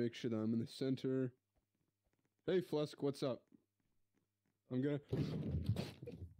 make sure that I'm in the center. Hey, Flusk, what's up? I'm gonna...